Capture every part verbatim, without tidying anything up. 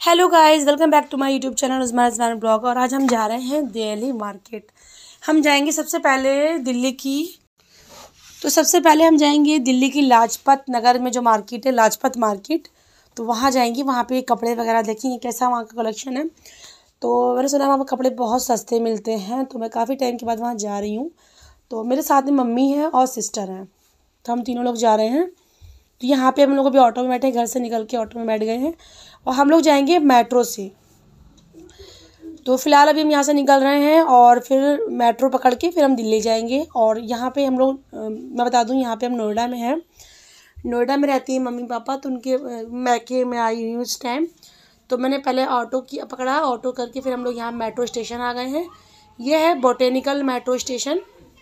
Hello guys, welcome back to my YouTube channel Usman Usman blog. और आज हम जा रहे हैं दिल्ली मार्केट। हम जाएंगे सबसे पहले दिल्ली की तो सबसे पहले हम जाएंगे दिल्ली की लाजपत नगर में जो मार्केट है, लाजपत मार्केट। तो वहाँ जाएंगे, वहाँ पे कपड़े वगैरह देखेंगे कैसा वहाँ का कलेक्शन है। तो मैंने सुना वहाँ पर कपड़े बहुत सस्ते मिलते हैं, तो मैं काफ़ी टाइम के बाद वहाँ जा रही हूँ। तो मेरे साथ में मम्मी है और सिस्टर हैं, तो हम तीनों लोग जा रहे हैं। तो यहाँ पे हम लोग अभी ऑटो में बैठे, घर से निकल के ऑटो में बैठ गए हैं और हम लोग जाएंगे मेट्रो से। तो फ़िलहाल अभी हम यहाँ से निकल रहे हैं और फिर मेट्रो पकड़ के फिर हम दिल्ली जाएंगे। और यहाँ पे हम लोग, मैं बता दूँ, यहाँ पे हम नोएडा में हैं। नोएडा में रहती है मम्मी पापा, तो उनके मैके में आई हुई हूँ इस टाइम। तो मैंने पहले ऑटो की पकड़ा, ऑटो करके फिर हम लोग यहाँ मेट्रो स्टेशन आ गए हैं। ये है बोटेनिकल मेट्रो स्टेशन,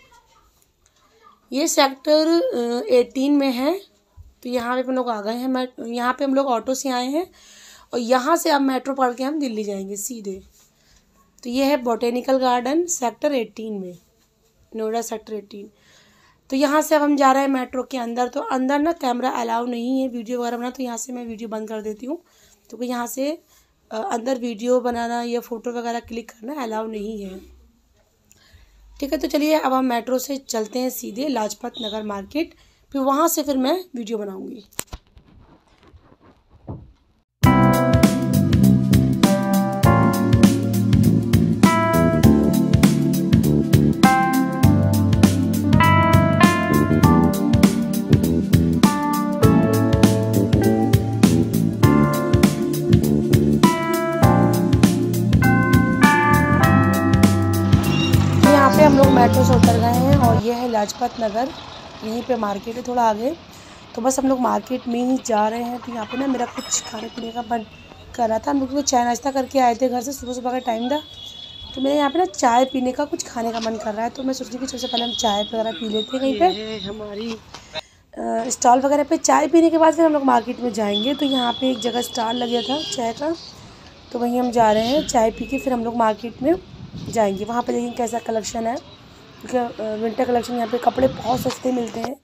ये सेक्टर एटीन में है। तो यहाँ पे हम लोग आ गए हैं। मैं यहाँ पे हम लोग ऑटो से आए हैं और यहाँ से अब मेट्रो पकड़ के हम दिल्ली जाएंगे सीधे। तो ये है बोटेनिकल गार्डन सेक्टर एटीन में, नोएडा सेक्टर एटीन। तो यहाँ से अब हम जा रहे हैं मेट्रो के अंदर। तो अंदर ना कैमरा अलाउ नहीं है वीडियो वगैरह बनाना, तो यहाँ से मैं वीडियो बंद कर देती हूँ। तो यहाँ से अंदर वीडियो बनाना या फ़ोटो वगैरह क्लिक करना अलाउ नहीं है, ठीक है। तो चलिए अब हम मेट्रो से चलते हैं सीधे लाजपत नगर मार्केट, फिर वहाँ से फिर मैं वीडियो बनाऊंगी। यहाँ पे हम लोग मेट्रो से उतर गए हैं और ये है लाजपत नगर, यहीं पे मार्केट है थोड़ा आगे। तो बस हम लोग मार्केट में ही जा रहे हैं। तो यहाँ पे ना मेरा कुछ खाने पीने का मन कर रहा था। हम लोग चाय नाश्ता करके आए थे घर से, सुबह सुबह का टाइम था। तो मेरे यहाँ पे ना चाय पीने का कुछ खाने का मन कर रहा है। तो मैं सोच रही कि सबसे पहले हम चाय वगैरह पी लेते हैं कहीं पे हमारी स्टॉल वगैरह पे। चाय पीने के बाद फिर हम लोग मार्केट में जाएंगे। तो यहाँ पर एक जगह स्टॉल लग गया था चाय का, तो वहीं हम जा रहे हैं। चाय पी के फिर हम लोग मार्केट में जाएंगे, वहाँ पर देखेंगे कैसा कलेक्शन है, क्योंकि विंटर कलेक्शन यहाँ पे कपड़े बहुत सस्ते मिलते हैं।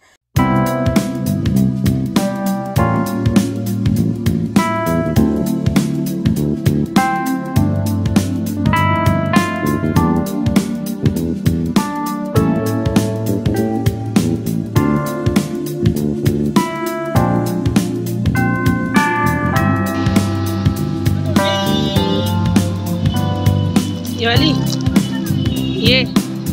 ये वाली ये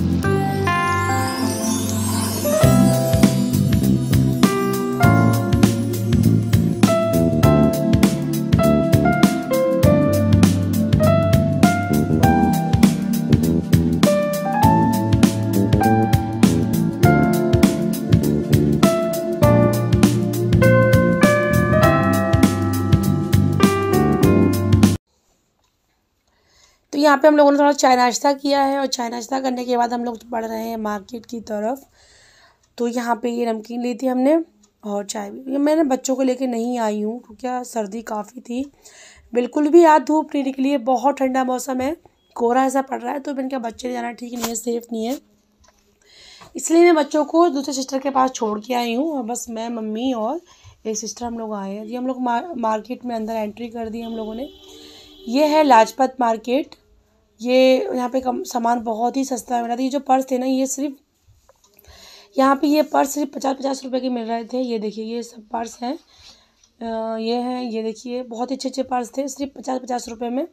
तो यहाँ पे हम लोगों ने थोड़ा चाय नाश्ता किया है और चाय नाश्ता करने के बाद हम लोग बढ़ रहे हैं मार्केट की तरफ। तो यहाँ पे ये नमकीन ली थी हमने और चाय भी। ये मैंने बच्चों को लेके नहीं आई हूँ क्योंकि सर्दी काफ़ी थी, बिल्कुल भी आज धूप नहीं निकली है, बहुत ठंडा मौसम है, कोहरा ऐसा पड़ रहा है। तो मैंने कहा बच्चे जाना ठीक नहीं है, सेफ़ नहीं है, इसलिए मैं बच्चों को दूसरे सिस्टर के पास छोड़ के आई हूँ। और बस मैं, मम्मी और एक सिस्टर हम लोग आए हैं। ये हम लोग मार्केट में अंदर एंट्री कर दी हम लोगों ने। ये है लाजपत मार्केट। ये यहाँ पे कम सामान बहुत ही सस्ता मिला था। ये जो पर्स थे ना, ये सिर्फ यहाँ पे ये पर्स सिर्फ पचास पचास रुपए के मिल रहे थे। ये देखिए ये सब पर्स हैं, ये हैं, ये देखिए बहुत अच्छे अच्छे पर्स थे, सिर्फ पचास पचास रुपए में।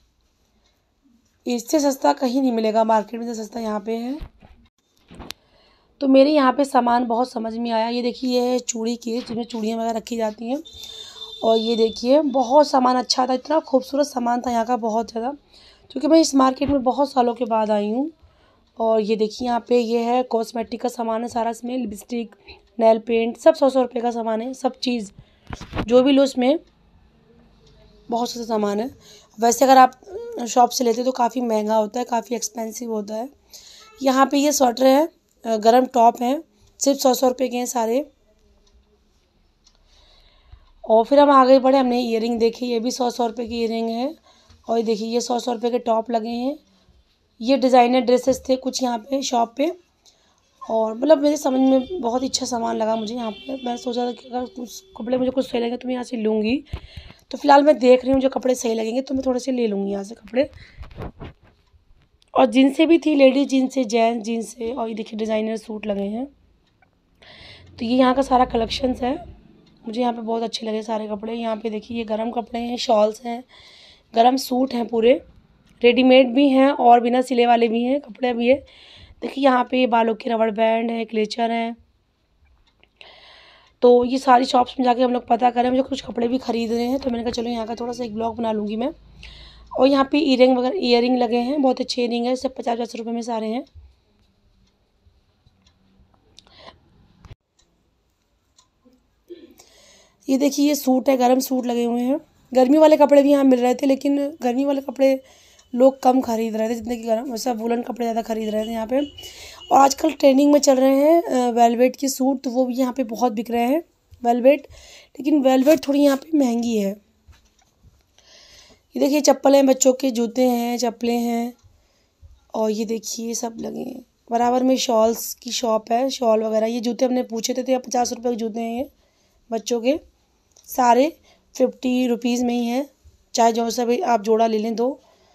इससे सस्ता कहीं नहीं मिलेगा मार्केट में, से सस्ता यहाँ पे है। तो मेरे यहाँ पे सामान बहुत समझ में आया। ये देखिए ये है चूड़ी की, जिसमें चूड़ियाँ वगैरह रखी जाती हैं। और ये देखिए बहुत सामान अच्छा था, इतना खूबसूरत सामान था यहाँ का, बहुत ज़्यादा, क्योंकि मैं इस मार्केट में बहुत सालों के बाद आई हूँ। और ये देखिए यहाँ पे ये है कॉस्मेटिक का सामान है सारा, इसमें लिपस्टिक, नेल पेंट, सब सौ सौ रुपये का सामान है। सब चीज़ जो भी लो इसमें बहुत सस्ता सामान है। वैसे अगर आप शॉप से लेते तो काफ़ी महंगा होता है, काफ़ी एक्सपेंसिव होता है। यहाँ पे ये स्वेटर है, गरम टॉप है, सिर्फ सौ सौ रुपये के हैं सारे। और फिर हम आगे बढ़े, हमने ईयरिंग देखी, ये भी सौ सौ रुपये की ईयरिंग है। और ये देखिए ये सौ सौ रुपये के टॉप लगे हैं। ये डिज़ाइनर ड्रेसेस थे कुछ यहाँ पे शॉप पे। और मतलब मेरे समझ में बहुत अच्छा सामान लगा मुझे यहाँ पे। मैं सोचा था कि अगर कुछ कपड़े मुझे कुछ सही लगे तो मैं यहाँ से लूँगी। तो फ़िलहाल मैं देख रही हूँ जो कपड़े सही लगेंगे तो मैं थोड़े से ले लूँगी यहाँ से कपड़े। और जीन्सें भी थी, लेडीज़ जीन्स है, जेंट्स जीन्स है, और ये देखिए डिज़ाइनर सूट लगे हैं। तो ये यहाँ का सारा कलेक्शंस है, मुझे यहाँ पे बहुत अच्छे लगे सारे कपड़े। यहाँ पे देखिए ये गरम कपड़े हैं, शॉल्स हैं, गरम सूट हैं, पूरे रेडीमेड भी हैं और बिना सिले वाले भी हैं, कपड़े भी है। देखिए यहाँ पे बालों के रबड़ बैंड है, क्लेचर हैं। तो ये सारी शॉप्स में जाके हम लोग पता करें, मुझे कुछ कपड़े भी खरीद रहे हैं तो मैंने कहा चलो यहाँ का थोड़ा सा एक ब्लॉग बना लूँगी मैं। और यहाँ पे ईयरिंग वगैरह ईयरिंग लगे हैं, बहुत अच्छे ईयरिंग है, सब पचास पचास रुपये में सारे हैं। ये देखिए ये सूट है, गरम सूट लगे हुए हैं। गर्मी वाले कपड़े भी यहाँ मिल रहे थे, लेकिन गर्मी वाले कपड़े लोग कम खरीद रहे थे जितने कि गर्म सब वुलन कपड़े ज़्यादा खरीद रहे थे यहाँ पे। और आजकल ट्रेंडिंग में चल रहे हैं वेलवेट के सूट, तो वो भी यहाँ पे बहुत बिक रहे हैं वेलवेट। लेकिन वेलवेट थोड़ी यहाँ पे महंगी है। ये देखिए चप्पल हैं, बच्चों के जूते हैं, चप्पलें हैं, और ये देखिए सब लगे हैं। बराबर में शॉल्स की शॉप है, शॉल वगैरह। ये जूते हमने पूछे थे, तो पचास रुपये के जूते हैं ये बच्चों के, सारे फिफ्टी रुपीज़ में ही हैं, चाहे जो सा भी आप जोड़ा ले लें दो।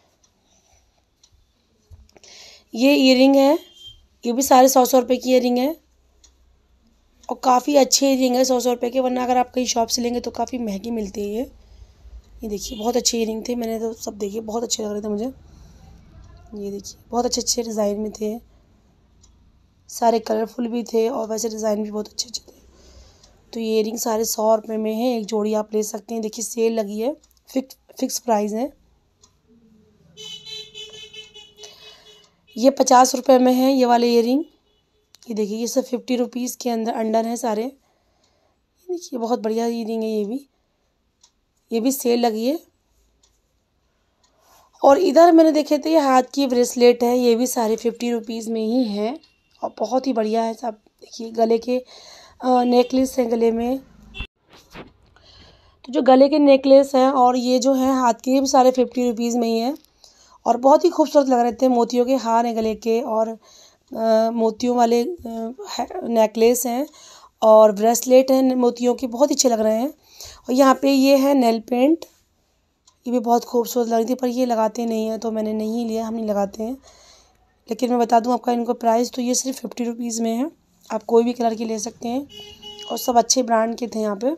ये ईयरिंग है, ये भी सारे सौ सौ रुपये की ईयरिंग है, और काफ़ी अच्छे ईयरिंग है सौ सौ रुपये के, वरना अगर आप कहीं शॉप से लेंगे तो काफ़ी महंगी मिलती है ये। ये देखिए बहुत अच्छे ईयरिंग थे, मैंने तो सब देखे, बहुत अच्छे लग रहे थे मुझे। ये देखिए बहुत अच्छे अच्छे डिज़ाइन में थे, सारे कलरफुल भी थे और वैसे डिज़ाइन भी बहुत अच्छे अच्छे थे। तो ये ईयरिंग सारे सौ रुपये में है, एक जोड़ी आप ले सकते हैं। देखिए सेल लगी है, फिक्स फिक्स प्राइस है। ये पचास रुपये में है ये वाले ईयरिंग। ये देखिए ये सब फिफ्टी रुपीज़ के अंदर अंडर हैं सारे। ये देखिए बहुत बढ़िया ईयरिंग है, ये भी ये भी सेल लगी है। और इधर मैंने देखे थे ये हाथ की ब्रेसलेट है, ये भी सारे फिफ्टी रुपीज़ में ही है और बहुत ही बढ़िया है सब। देखिए गले के नेकलेस हैं गले में, तो जो गले के नेकलेस हैं और ये जो है हाथ के, भी सारे फिफ्टी रुपीज़ में ही है और बहुत ही खूबसूरत लग रहे थे। मोतियों के हार हैं गले के, और आ, मोतियों वाले नेकलेस हैं और ब्रेसलेट हैं मोतियों के, बहुत अच्छे लग रहे हैं। और यहाँ पे ये है नेल पेंट, ये भी बहुत खूबसूरत लग रही थी, पर ये लगाते नहीं हैं तो मैंने नहीं लिया, हम नहीं लगाते हैं। लेकिन मैं बता दूं आपका इनको प्राइस, तो ये सिर्फ फिफ्टी रुपीज़ में है, आप कोई भी कलर के ले सकते हैं और सब अच्छे ब्रांड के थे यहाँ पे।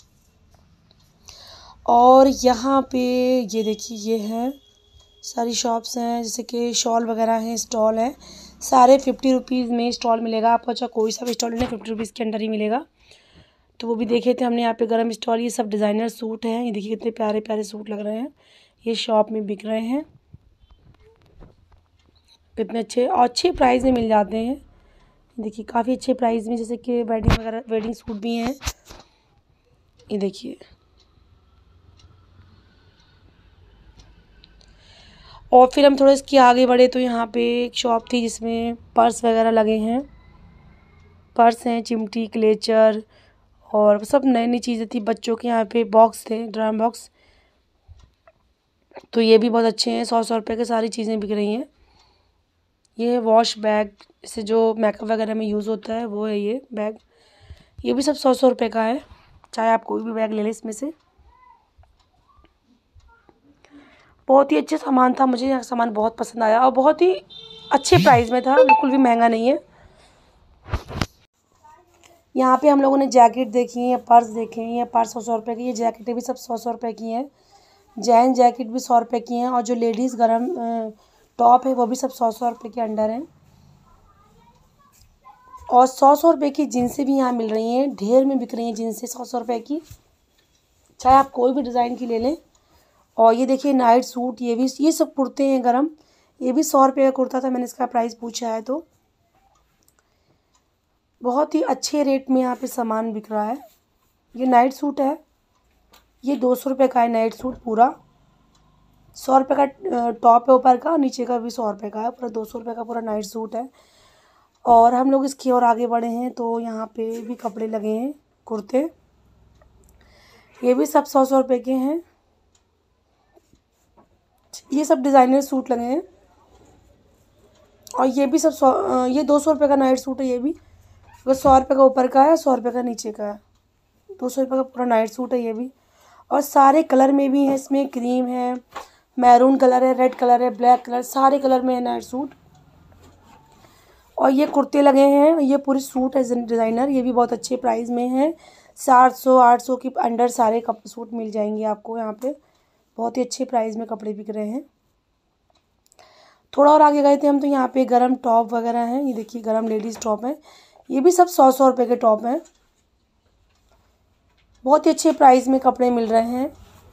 और यहाँ पे ये देखिए ये है सारी शॉप्स हैं, जैसे कि शॉल वगैरह हैं, स्टॉल है, सारे फिफ्टी रुपीज़ में स्टॉल मिलेगा आपको। अच्छा कोई सा भी स्टॉल नहीं, फिफ्टी रुपीज़ के अंदर ही मिलेगा। तो वो भी देखे थे हमने यहाँ पे गरम स्टॉल। ये सब डिज़ाइनर सूट हैं, ये देखिए कितने प्यारे प्यारे सूट लग रहे हैं, ये शॉप में बिक रहे हैं, कितने अच्छे और अच्छे प्राइस में मिल जाते हैं। देखिए काफ़ी अच्छे प्राइस में, जैसे कि वेडिंग वगैरह वेडिंग सूट भी हैं। ये देखिए, और फिर हम थोड़ा इसके आगे बढ़े तो यहाँ पे एक शॉप थी जिसमें पर्स वगैरह लगे हैं, पर्स हैं, चिमटी, क्लेचर और सब नई नई चीज़ें थी। बच्चों के यहाँ पे बॉक्स थे, ड्राम बॉक्स, तो ये भी बहुत अच्छे हैं, सौ सौ रुपये के सारी चीज़ें बिक रही हैं। ये वॉश बैग, जैसे जो मेकअप वगैरह में यूज़ होता है वो है ये बैग, ये भी सब सौ सौ रुपये का है, चाहे आप कोई भी बैग ले लें इसमें से। बहुत ही अच्छा सामान था, मुझे यह सामान बहुत पसंद आया और बहुत ही अच्छे प्राइस में था, बिल्कुल भी महंगा नहीं है। यहाँ पे हम लोगों ने जैकेट देखी है, पर्स देखे हैं, ये पर्स सौ सौ रुपये की, ये जैकेटें भी सब सौ सौ रुपये की हैं, जैन जैकेट भी सौ रुपये की हैं, और जो लेडीज़ गरम टॉप है वो भी सब सौ सौ रुपये के अंडर हैं। और सौ सौ रुपये की जीन्सें भी यहाँ मिल रही हैं, ढेर में बिक रही हैं जीन्सें सौ सौ रुपये की, चाहे आप कोई भी डिज़ाइन की ले लें। और ये देखिए नाइट सूट, ये भी ये सब कुर्ते हैं गरम, ये भी सौ रुपये का कुर्ता था, मैंने इसका प्राइस पूछा है। तो बहुत ही अच्छे रेट में यहाँ पे सामान बिक रहा है। ये नाइट सूट है, ये दो सौ रुपये का है नाइट सूट पूरा, सौ रुपये का टॉप है ऊपर का, नीचे का भी सौ रुपये का है, पूरा दो सौ रुपये का पूरा नाइट सूट है। और हम लोग इसकी ओर आगे बढ़े हैं तो यहाँ पे भी कपड़े लगे हैं, कुर्ते, ये भी सब सौ सौ रुपये के हैं। ये सब डिज़ाइनर सूट लगे हैं और ये भी सब सौ, ये दो सौ रुपये का नाइट सूट है, ये भी वो सौ रुपये का ऊपर का है, सौ रुपये का नीचे का है, दो सौ रुपये का पूरा नाइट सूट है ये भी। और सारे कलर में भी है, इसमें क्रीम है, मैरून कलर है, रेड कलर है, ब्लैक कलर, सारे कलर में है नाइट सूट। और ये कुर्ते लगे हैं, ये पूरी सूट है डिज़ाइनर, ये भी बहुत अच्छे प्राइस में है। सात सौ आठ सौ के अंडर सारे कप सूट मिल जाएंगे आपको यहाँ पे, बहुत ही अच्छे प्राइस में कपड़े बिक रहे हैं। थोड़ा और आगे गए थे हम तो यहाँ पे गरम टॉप वगैरह हैं, ये देखिए गरम लेडीज़ टॉप है, ये भी सब सौ सौ रुपये के टॉप हैं। बहुत ही अच्छे प्राइस में कपड़े मिल रहे हैं।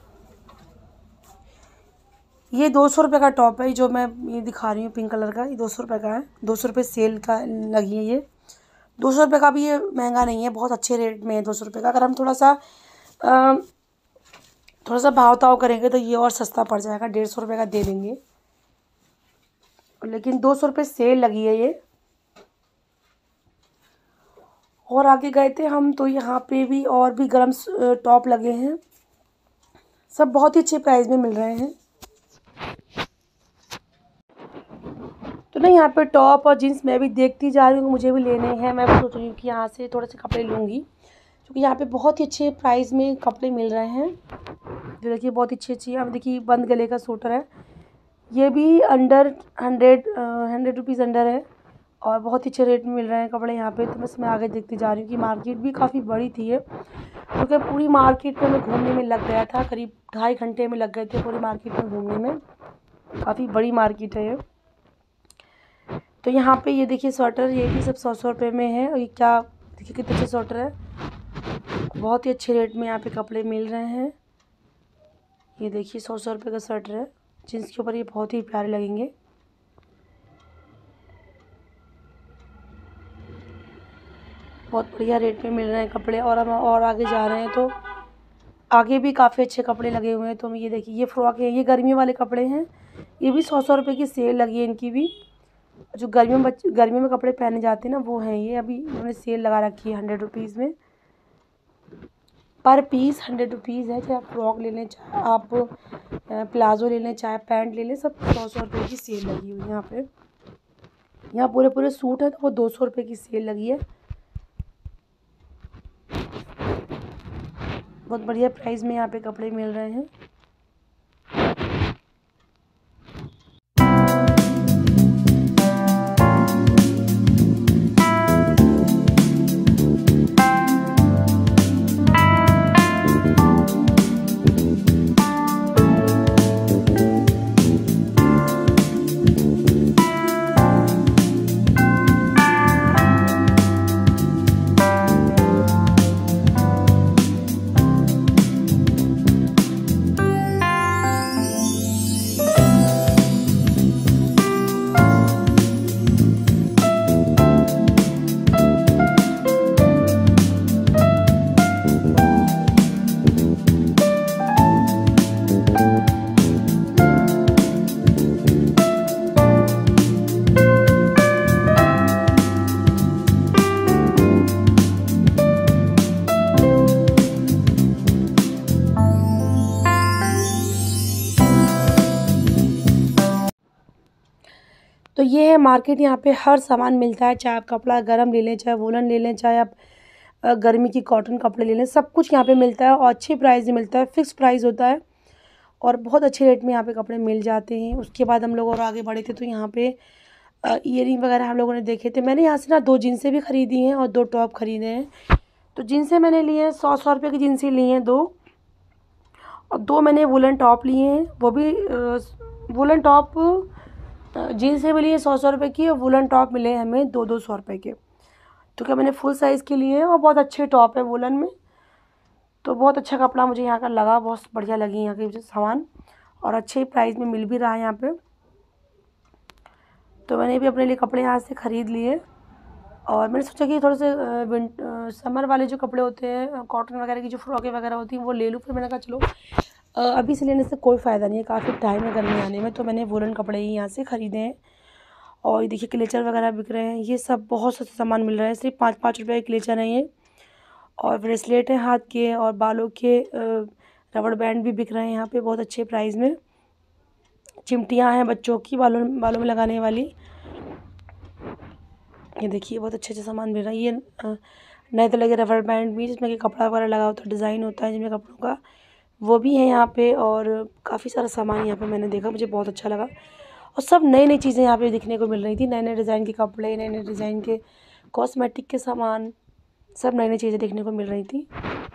ये दो सौ रुपये का टॉप है जो मैं ये दिखा रही हूँ पिंक कलर का, ये दो सौ रुपये का है, दो सौ रुपये सेल का लगी है। ये दो सौ रुपये का भी ये महंगा नहीं है, बहुत अच्छे रेट में है दो सौ रुपये का। अगर हम थोड़ा सा आ, थोड़ा सा भाव ताव करेंगे तो ये और सस्ता पड़ जाएगा, डेढ़ सौ रुपये का दे देंगे, लेकिन दो सौ रुपये सेल लगी है ये। और आगे गए थे हम तो यहाँ पे भी और भी गर्म टॉप लगे हैं, सब बहुत ही अच्छे प्राइस में मिल रहे हैं। तो ना यहाँ पे टॉप और जीन्स मैं भी देखती जा रही हूँ, मुझे भी लेने हैं। मैं भी सोच रही हूँ कि यहाँ से थोड़े से कपड़े लूँगी, क्योंकि यहाँ पे बहुत ही अच्छे प्राइस में कपड़े मिल रहे हैं। जो देखिए बहुत अच्छी अच्छी, अब देखिए बंद गले का सूटर है, ये भी under hundred hundred rupees under है और बहुत ही अच्छे रेट में मिल रहे हैं कपड़े यहाँ पे। तो बस मैं आगे देखती जा रही हूँ कि मार्केट भी काफ़ी बड़ी थी है, क्योंकि पूरी मार्केट में घूमने में लग गया था, करीब ढाई घंटे में लग गए थे पूरी मार्केट में घूमने में, काफ़ी बड़ी मार्केट है ये। तो यहाँ पे ये देखिए स्वेटर, ये भी सब सौ सौ रुपये में है। और ये क्या देखिए कितने अच्छे स्वेटर है, बहुत ही अच्छे रेट में यहाँ पे कपड़े मिल रहे हैं। ये देखिए सौ सौ रुपये का स्वेटर है, जीन्स के ऊपर ये बहुत ही प्यारे लगेंगे। बहुत बढ़िया रेट में मिल रहे हैं कपड़े। और हम और आगे जा रहे हैं तो आगे भी काफ़ी अच्छे कपड़े लगे हुए हैं। तो ये देखिए ये फ्रॉक है, ये गर्मियों वाले कपड़े हैं, ये भी सौ सौ रुपये की सेल लगी है इनकी भी। जो गर्मियों में बच्चे गर्मियों में कपड़े पहने जाते हैं ना, वो हैं ये। अभी उन्होंने सेल लगा रखी है हंड्रेड रुपीज़ में, पर पीस हंड्रेड रुपीज़ है। चाहे आप फ्रॉक ले लें, चाहे आप प्लाजो ले लें, चाहे पैंट ले लें, सब सौ सौ रुपये की सेल लगी हुई है यहाँ पे। यहाँ पूरे पूरे सूट है तो वो दो सौ रुपये की सेल लगी है। बहुत बढ़िया प्राइस में यहाँ पे कपड़े मिल रहे हैं। तो ये है मार्केट, यहाँ पे हर सामान मिलता है, चाहे आप कपड़ा गरम ले लें, चाहे वूलन ले लें, चाहे आप गर्मी की कॉटन कपड़े ले लें, सब कुछ यहाँ पे मिलता है और अच्छे प्राइस में मिलता है, फिक्स प्राइस होता है और बहुत अच्छे रेट में यहाँ पे कपड़े मिल जाते हैं। उसके बाद हम लोग और आगे बढ़े थे तो यहाँ पे ईयरिंग वगैरह हम लोगों ने देखे थे। मैंने यहाँ से ना दो जीन्सें भी ख़रीदी हैं और दो टॉप ख़रीदे हैं। तो जीन्सें मैंने लिए हैं सौ सौ रुपये की जीन्सें ली हैं दो, और दो मैंने वुलन टॉप लिए हैं, वो भी वुलन टॉप जीन्सें भी लिए सौ सौ रुपये की और वुलन टॉप मिले हमें दो दो सौ रुपये के। तो क्या मैंने फुल साइज़ के लिए हैं और बहुत अच्छे टॉप है वुलन में। तो बहुत अच्छा कपड़ा मुझे यहाँ का लगा, बहुत बढ़िया लगी यहाँ की सामान और अच्छे प्राइस में मिल भी रहा है यहाँ पे। तो मैंने भी अपने लिए कपड़े यहाँ से ख़रीद लिए और मैंने सोचा कि थोड़े से विंट समर वाले जो कपड़े होते हैं, कॉटन वगैरह की जो फ्रॉकें वगैरह होती हैं, वो ले लूँ। फिर मैंने कहा चलो अभी से लेने से कोई फ़ायदा नहीं है, काफ़ी टाइम है गर्मी आने में। तो मैंने वुलन कपड़े ही यहाँ से ख़रीदे हैं। और ये देखिए क्लेचर वगैरह बिक रहे हैं, ये सब बहुत सस्ता सामान मिल रहा है, सिर्फ पाँच पाँच रुपये के क्लेचर हैं ये। और ब्रेसलेट हैं हाथ के और बालों के, रबड़ बैंड भी बिक रहे हैं यहाँ पे बहुत अच्छे प्राइस में। चिमटियाँ हैं बच्चों की बालों बालों में लगाने वाली, ये देखिए बहुत अच्छे अच्छे सामान मिल रहा है। ये नए तरह के रबड़ बैंड भी, जिसमें कि कपड़ा वगैरह लगा होता है, डिज़ाइन होता है जिसमें कपड़ों का, वो भी है यहाँ पे। और काफ़ी सारा सामान यहाँ पे मैंने देखा, मुझे बहुत अच्छा लगा। और सब नई नई चीज़ें यहाँ पे दिखने को मिल रही थी, नए नए डिज़ाइन के कपड़े, नए नए डिज़ाइन के कॉस्मेटिक के सामान, सब नई नई चीज़ें देखने को मिल रही थी।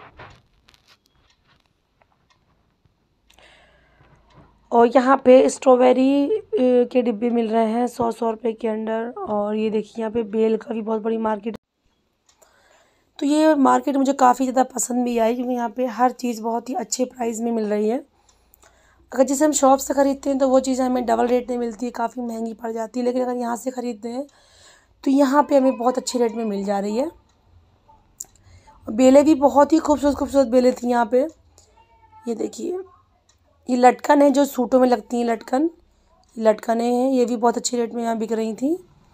और यहाँ पे स्ट्रॉबेरी के डिब्बे मिल रहे हैं सौ सौ रुपये के अंदर। और ये देखिए यहाँ पे बेल का भी बहुत बड़ी मार्केट। तो ये मार्केट मुझे काफ़ी ज़्यादा पसंद भी आई, क्योंकि यहाँ पे हर चीज़ बहुत ही अच्छे प्राइस में मिल रही है। अगर जैसे हम शॉप से ख़रीदते हैं तो वो चीज़ें हमें डबल रेट में मिलती है, काफ़ी महंगी पड़ जाती है। लेकिन अगर यहाँ से ख़रीदते हैं तो यहाँ पे हमें बहुत अच्छे रेट में मिल जा रही है। बेलें भी बहुत ही खूबसूरत खूबसूरत बेलें थी यहाँ पे। ये देखिए, ये लटकन है जो सूटों में लगती हैं, लटकन लटकनें हैं, ये भी बहुत अच्छे रेट में यहाँ बिक रही थी।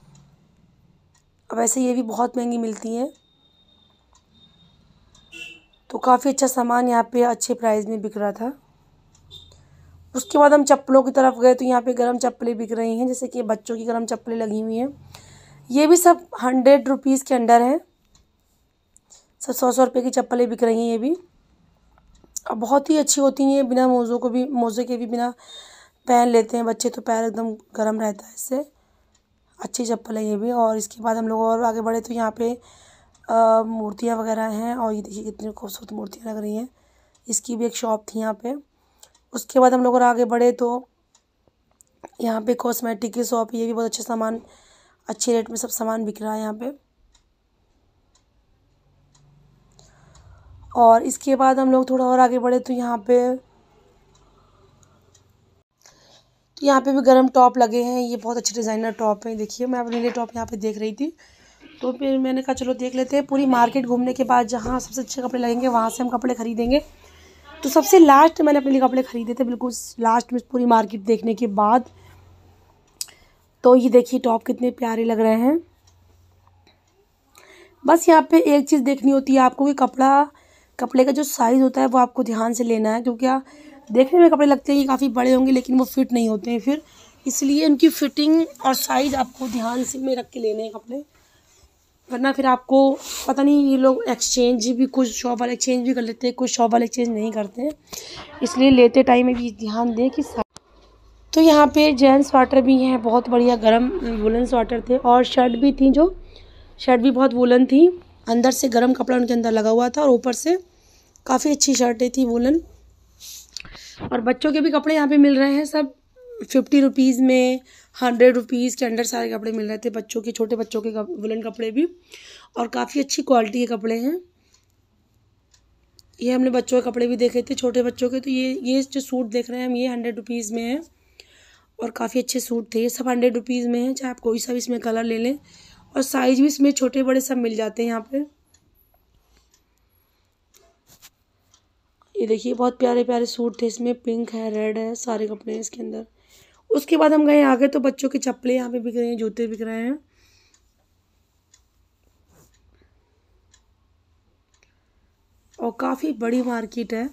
वैसे ये भी बहुत महंगी मिलती हैं। तो काफ़ी अच्छा सामान यहाँ पे अच्छे प्राइस में बिक रहा था। उसके बाद हम चप्पलों की तरफ गए तो यहाँ पे गर्म चप्पलें बिक रही हैं, जैसे कि बच्चों की गर्म चप्पलें लगी हुई हैं। ये भी सब हंड्रेड रुपीज़ के अंडर है, सब सौ सौ रुपये की चप्पलें बिक रही हैं ये भी। और बहुत ही अच्छी होती हैं, बिना मोज़ों को भी मोज़े के भी बिना पहन लेते हैं बच्चे, तो पैर एकदम गर्म रहता है इससे। अच्छी चप्पल है ये भी। और इसके बाद हम लोग और आगे बढ़े तो यहाँ पे मूर्तियाँ वगैरह हैं। और ये देखिए कितनी खूबसूरत मूर्तियाँ लग रही हैं, इसकी भी एक शॉप थी यहाँ पे। उसके बाद हम लोग और आगे बढ़े तो यहाँ पे कॉस्मेटिक की शॉप, ये भी बहुत अच्छे सामान, अच्छे रेट में सब सामान बिक रहा है यहाँ पे। और इसके बाद हम लोग थोड़ा और आगे बढ़े तो यहाँ पे तो यहाँ पे भी गर्म टॉप लगे हैं। ये बहुत अच्छे डिज़ाइनर टॉप हैं। देखिए मैं अपने लिए टॉप यहाँ पे देख रही थी, तो फिर मैंने कहा चलो देख लेते हैं। पूरी मार्केट घूमने के बाद जहाँ सबसे अच्छे कपड़े लगेंगे वहाँ से हम कपड़े खरीदेंगे। तो सबसे लास्ट मैंने अपने लिए कपड़े ख़रीदे थे, बिल्कुल लास्ट में पूरी मार्केट देखने के बाद। तो ये देखिए टॉप कितने प्यारे लग रहे हैं। बस यहाँ पे एक चीज़ देखनी होती है आपको कि कपड़ा कपड़े का जो साइज़ होता है वो आपको ध्यान से लेना है, क्योंकि क्या देखने में कपड़े लगते हैं कि काफ़ी बड़े होंगे लेकिन वो फिट नहीं होते हैं फिर, इसलिए उनकी फिटिंग और साइज़ आपको ध्यान से में रख के लेने हैं कपड़े, वरना फिर आपको पता नहीं। ये लोग एक्सचेंज भी, कुछ शॉप वाले एक्सचेंज भी कर लेते हैं, कुछ शॉप वाले एक्सचेंज नहीं करते हैं, इसलिए लेते टाइम में भी ध्यान दें कि। तो यहाँ पे जेंट्स स्वेटर भी हैं, बहुत बढ़िया गर्म वुलन स्वेटर थे। और शर्ट भी थी, जो शर्ट भी बहुत वुलन थी, अंदर से गर्म कपड़ा उनके अंदर लगा हुआ था और ऊपर से काफ़ी अच्छी शर्टें थी वुलन। और बच्चों के भी कपड़े यहाँ पे मिल रहे हैं, सब फिफ्टी रुपीज़ में, हंड्रेड रुपीज़ के अंदर सारे कपड़े मिल रहे थे बच्चों के, छोटे बच्चों के वुलन कपड़े भी। और काफ़ी अच्छी क्वालिटी के कपड़े हैं। ये हमने बच्चों के कपड़े भी देखे थे, छोटे बच्चों के। तो ये ये जो सूट देख रहे हैं हम, ये हंड्रेड रुपीज़ में है और काफ़ी अच्छे सूट थे। ये सब हंड्रेड रुपीज़ में है, चाहे आप कोई सा भी इसमें कलर ले लें। और साइज़ भी इसमें छोटे बड़े सब मिल जाते हैं यहाँ पे। ये देखिए बहुत प्यारे प्यारे सूट थे इसमें, पिंक है, रेड है, सारे कपड़े हैं इसके अंदर। उसके बाद हम गए आगे तो बच्चों की चप्पलें यहाँ पे बिक रही हैं, जूते बिक रहे हैं। और काफ़ी बड़ी मार्केट है।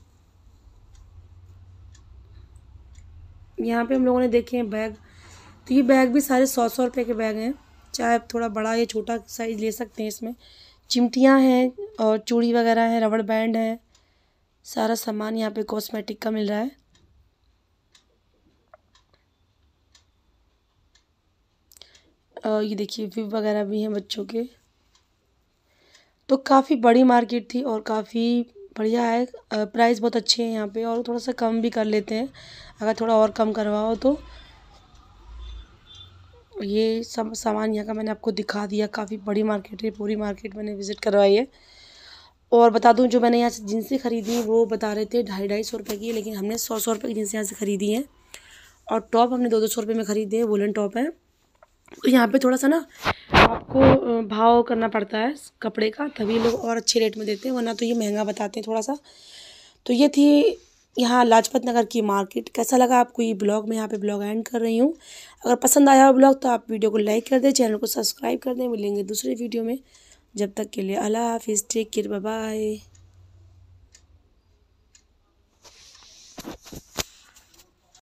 यहाँ पे हम लोगों ने देखे हैं बैग, तो ये बैग भी सारे सौ सौ रुपये के बैग हैं, चाहे आप थोड़ा बड़ा या छोटा साइज़ ले सकते हैं। इसमें चिमटियाँ हैं और चूड़ी वगैरह है, रबड़ बैंड है, सारा सामान यहाँ पे कॉस्मेटिक का मिल रहा है। और ये देखिए विव वगैरह भी हैं बच्चों के। तो काफ़ी बड़ी मार्केट थी और काफ़ी बढ़िया है। प्राइस बहुत अच्छे हैं यहाँ पे, और थोड़ा सा कम भी कर लेते हैं अगर थोड़ा और कम करवाओ तो। ये सब सामान यहाँ का मैंने आपको दिखा दिया। काफ़ी बड़ी मार्केट है, पूरी मार्केट मैंने विज़िट करवाई है। और बता दूँ, जो मैंने यहाँ से जींसें ख़रीदी वो बता रहे थे ढाई ढाई सौ रुपये की, लेकिन हमने सौ सौ रुपये की जींसें यहाँ से ख़रीदी हैं। और टॉप हमने दो दो सौ रुपये में ख़रीदे हैं, वुलन टॉप है। तो यहाँ पे थोड़ा सा ना आपको भाव करना पड़ता है कपड़े का, तभी लोग और अच्छे रेट में देते हैं, वरना तो ये महंगा बताते हैं थोड़ा सा। तो ये थी यहाँ लाजपत नगर की मार्केट। कैसा लगा आपको ये ब्लॉग? मैं यहाँ पे ब्लॉग एंड कर रही हूँ। अगर पसंद आया हो ब्लॉग तो आप वीडियो को लाइक कर दें, चैनल को सब्सक्राइब कर दें। मिलेंगे दूसरे वीडियो में, जब तक के लिए अल्लाह हाफिज़, टेक केयर, बाय बाय।